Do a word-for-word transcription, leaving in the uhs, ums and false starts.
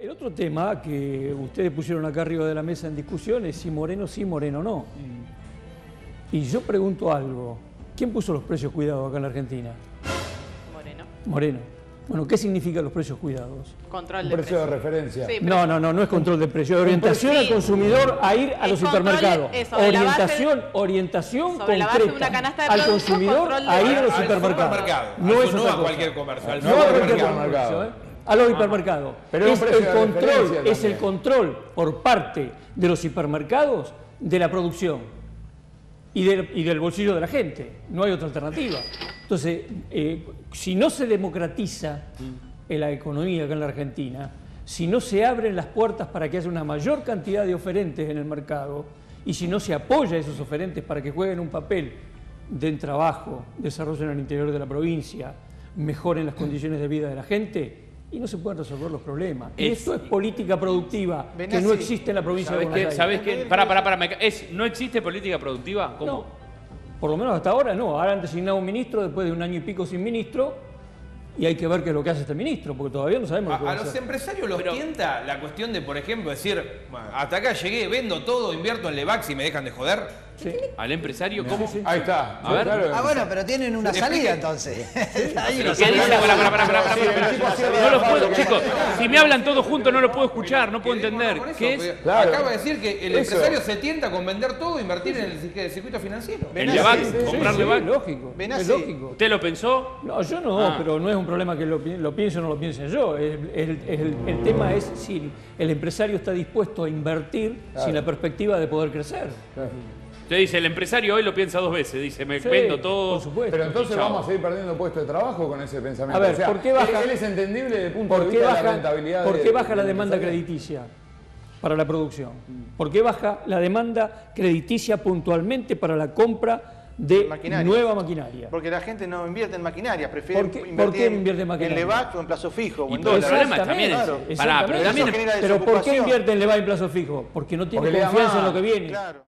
El otro tema que ustedes pusieron acá arriba de la mesa en discusión es si Moreno sí, Moreno no. Y yo pregunto algo. ¿Quién puso los precios cuidados acá en la Argentina? Moreno. Moreno. Bueno, ¿qué significan los precios cuidados? Control Un de precio de precios. referencia. Sí, pero- No, no, no, no es control de precio. Es orientación Sí. al consumidor a ir a Es los control de- supermercados. es sobre la base- Orientación, orientación sobre la base de concreta una canasta de al productos, consumidor control de- a ir a los Al supermercados. supermercado. No Al- es no otra a cosa. cualquier comercio, al No a cualquier supermercado. comercio, ¿eh? A los hipermercados. Pero un es precio el de control, referencia es el también. control por parte de los hipermercados de la producción y del, y del bolsillo de la gente. No hay otra alternativa. Entonces, eh, si no se democratiza en la economía acá en la Argentina, si no se abren las puertas para que haya una mayor cantidad de oferentes en el mercado y si no se apoya a esos oferentes para que jueguen un papel den trabajo, desarrollen el interior de la provincia, mejoren las condiciones de vida de la gente y no se pueden resolver los problemas. Y Es- esto es política productiva que Benassi, no existe en la provincia de ¿Sabes Buenos qué? Aires. ¿Sabes qué? Pará, pará, pará. me ca- Es, ¿No existe política productiva? ¿Cómo? No, por lo menos hasta ahora no. Ahora han designado un ministro después de un año y pico sin ministro y hay que ver qué es lo que hace este ministro, porque todavía no sabemos lo que A, va a a los hacer. empresarios los Pero- tienta la cuestión de, por ejemplo, decir, "Bueno, hasta acá llegué, vendo todo, invierto en Levax y me dejan de joder". Sí. ¿Al empresario? ¿Cómo? Ahí está. A ver. Claro. Ah, bueno, pero tienen una Sí, salida explique. entonces. Ahí ¿Pero una qué salida. dice? Pará, pará, pará, pará, pará, Sí, pará, el tipo pará. hacía No lo la puedo, falta. chicos. Si me hablan todos juntos no lo puedo escuchar, no puedo entender. Por eso, ¿Qué porque es? Claro. Acaba de decir que el Eso. empresario se tienta con vender todo e invertir en el cir- circuito financiero. ¿El Benassi, Levax? sí, ¿Comprar Sí, Levax? lógico, Benassi. es lógico. ¿Usted lo pensó? No, yo no, Ah. pero no es un problema que lo, pi- lo piense o no lo piense yo. El, el- el- el tema es si el empresario está dispuesto a invertir Claro. sin la perspectiva de poder crecer. Claro. Usted dice, el empresario hoy lo piensa dos veces. Dice, me Sí, vendo todo. por supuesto. Pero entonces Chao. vamos a seguir perdiendo puestos de trabajo con ese pensamiento. A ver, O sea, ¿por qué baja- él, él es entendible desde el punto de ¿Por qué vista de la baja, rentabilidad. por de- qué baja la del demanda empresario. crediticia para la producción? ¿Por qué baja la demanda crediticia puntualmente para la compra de Maquinaria. nueva maquinaria? Porque la gente no invierte en maquinaria, prefiere ¿Por qué- invertir por qué en- invierte en maquinaria? en Levax o en plazo fijo o Y en pero el dólares. problema también es- Exactamente, Pará, pero exactamente. también- Eso genera Pero ¿por qué desocupación. invierte en Leva en plazo fijo? Porque no tiene Porque le da confianza en más. lo que viene. Claro.